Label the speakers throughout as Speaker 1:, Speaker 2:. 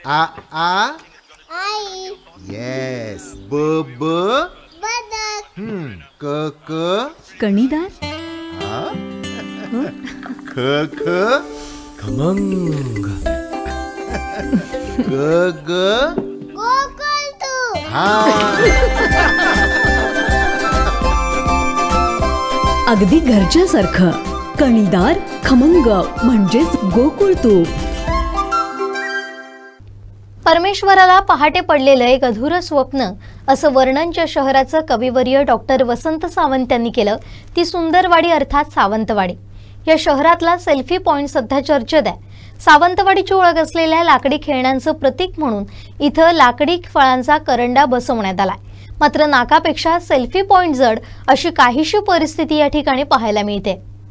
Speaker 1: आ
Speaker 2: आई.
Speaker 1: Yes. ब ब
Speaker 2: बदक.
Speaker 1: क क
Speaker 3: कणीदार.
Speaker 1: ख ख
Speaker 4: खमंग.
Speaker 1: ग ग
Speaker 2: गोकुळतू.
Speaker 3: अगदी घरच्यासारखं. कणीदार खमंग म्हणजेच गोकुळ तूप.
Speaker 5: परमेश्वराला पहाटे पडलेलं एक अधुरं स्वप्न असं वर्णनच्या शहराचं कविवर्य डॉक्टर वसंत सावंत यांनी केलं. ती सुंदरवाडी अर्थात सावंतवाडी. या शहरातला सेल्फी पॉइंट सध्या चर्चेत आहे. सावंतवाडीची ओळख असलेल्या लाकडी खेळण्यांचं प्रतीक म्हणून इथं लाकडी फळांचा करंडा बसवण्यात आलाय. मात्र नाकापेक्षा सेल्फी पॉइंट जड अशी काहीशी परिस्थिती या ठिकाणी पाहायला मिळते.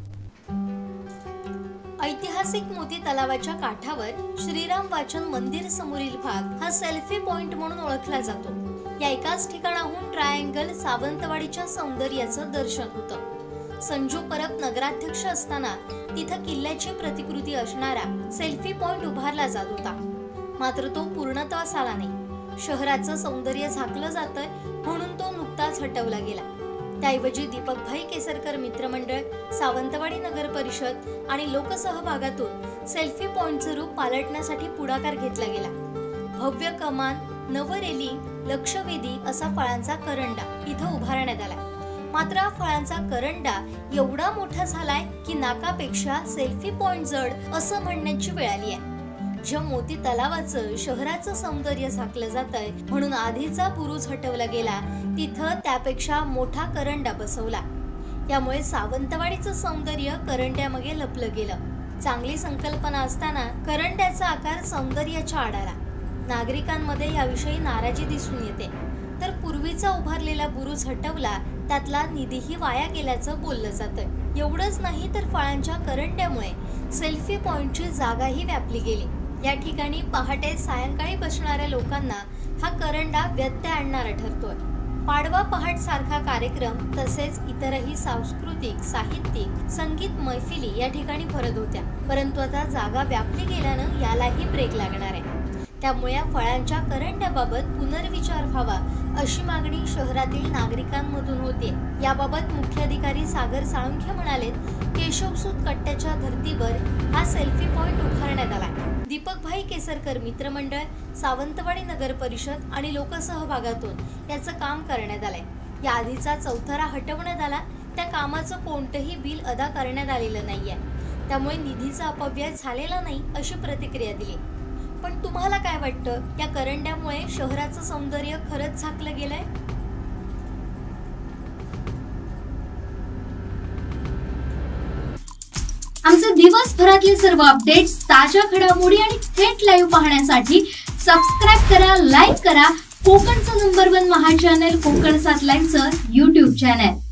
Speaker 5: ऐतिहासिक मोती तलावाच्या काठावर श्रीराम वाचन मंदिर समोरील भाग हा सेल्फी पॉइंट म्हणून ओळखला जातो. या एकाच ठिकाणाहून ट्रायंगल सावंतवाडीच्या सौंदर्याचं दर्शन होतं. संजू परब नगराध्यक्ष असताना तिथं किल्ल्याची प्रतिकृती असणारा सेल्फी पॉइंट उभारला जात होता. मात्र तो पूर्णत्वास आला नाही. शहराचं सौंदर्य झाकलं जातंय म्हणून तो नुकताच हटवला गेला. त्याऐवजी दीपकभाई केसरकर मित्रमंडळ, सावंतवाडी नगर परिषद आणि लोकसहभागातून सेल्फी पॉइंटचं रूप पालटण्यासाठी पुढाकार घेतला गेला. भव्य कमान, नवरेली, लक्षवेधी असा फळांचा करंडा इथं उभारण्यात आला. मात्र हा फळांचा करंडा एवढा मोठा झालाय की नाकापेक्षा सेल्फी पॉइंट जड असं म्हणण्याची वेळ आली आहे. ज्या मोती तलावाचं शहराचं सौंदर्य झाकलं जातंय म्हणून आधीचा बुरुज हटवला गेला, तिथं त्यापेक्षा मोठा करंडा बसवला. यामुळे सावंतवाडीचं सौंदर्य करंड्यामागे लपलं गेलं. चांगली संकल्पना असताना करंड्याचा आकार सौंदर्याच्या आडाला. नागरिकांमध्ये याविषयी नाराजी दिसून येते. तर पूर्वीचा उभारलेला बुरुज हटवला, त्यातला निधीही वाया गेल्याचं बोललं जातंय. एवढंच नाही तर फळांच्या करंड्यामुळे सेल्फी पॉइंटची जागाही व्यापली गेली. या ठिकाणी पहाटे सायंकाळी बसणाऱ्या लोकांना हा करंडा व्यत्यय आणणारा ठरतोय. पाडवा पहाट सारखा कार्यक्रम तसेच इतरही सांस्कृतिक, साहित्यिक, संगीत मैफिली या ठिकाणी भरत होत्या. परंतु आता जागा व्यापली गेल्यानं यालाही ब्रेक लागणार आहे. त्यामुळे या फळांच्या करंड्याबाबत पुनर्विचार व्हावा अशी मागणी शहरातील नागरिकांमधून होते. याबाबत मुख्याधिकारी सागर साळुंखे म्हणाले, केशवसूत कट्ट्याच्या धर्तीवर हा सेल्फी पॉइंट उभारण्यात आला. दीपकभाई केसरकर मित्रमंडळ, सावंतवाडी नगर परिषद आणि लोकसहभागातून याचं काम करण्यात आलंय. या आधीचा चौथरा हटवण्यात आला. त्या कामाचं कोणतंही बिल अदा करण्यात आलेलं नाहीये. त्यामुळे निधीचा अपव्यय झालेला नाही अशी प्रतिक्रिया दिली. पण तुम्हाला काय वाटतं, या करंड्यामुळे शहराचं सौंदर्य खरंच झाकलं गेलंय?
Speaker 6: आमचे दिवसभरातले सर्व अपडेट्स, ताज्या घडामोडी आणि थेट लाईव्ह पाहण्यासाठी सबस्क्राईब करा, लाईक करा कोकणचं नंबर 1 महा चॅनल कोकण 7 लाईव्हचं YouTube चॅनल.